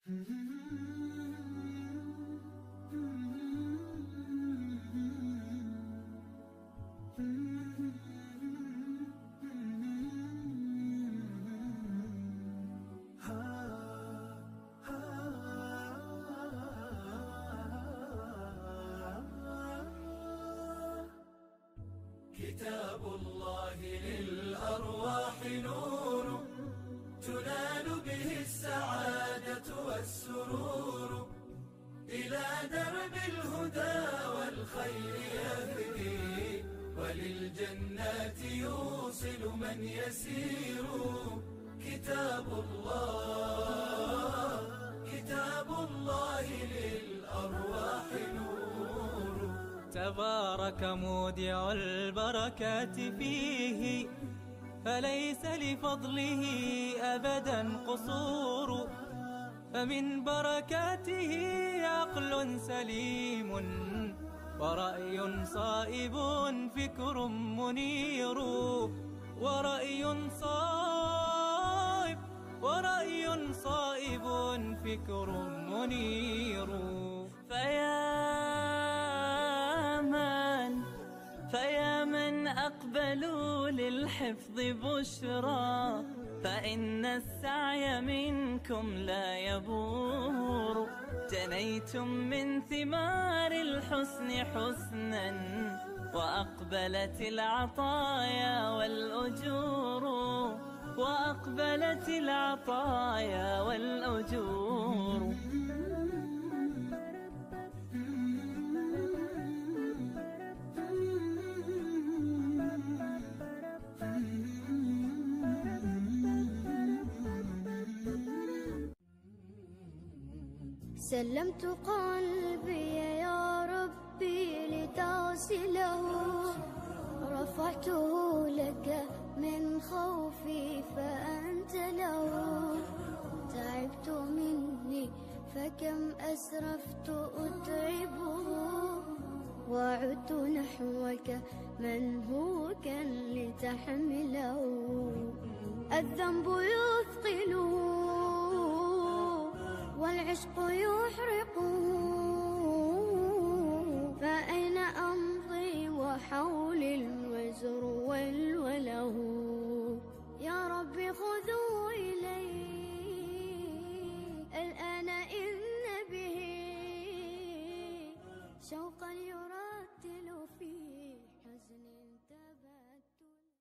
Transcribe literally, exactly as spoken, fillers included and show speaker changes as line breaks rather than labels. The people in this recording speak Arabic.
كتاب الله للأرواح نور، تنال به السعادة والسرور، إلى درب الهدى والخير يهدي، وللجنات يوصل من يسير. كتاب الله كتاب الله للأرواح نور.
تبارك مودع البركات فيه، فليس لفضله أبدا قصور. فمن بركاته عقل سليم، ورأي صائب فكر منير. ورأي صائب ورأي صائب فكر منير. فيا من فيا من أقبلوا للحفظ بشرى، فإن السعي منكم لا يبور. جنيتم من ثمار الحسن حسنا، وأقبلت العطايا والأجور. وأقبلت العطايا والأجور.
سلمت قلبي يا ربي لتغسله، رفعته لك من خوفي فأنت له. تعبت مني فكم أسرفت أتعبه، وعدت نحوك منهوكا لتحمله. الذنب يثقله والعشق يحرقه، فأين أمضي وحولي الوزر والوله. يا ربي خذوا إلي الآن إن به شوقا يرى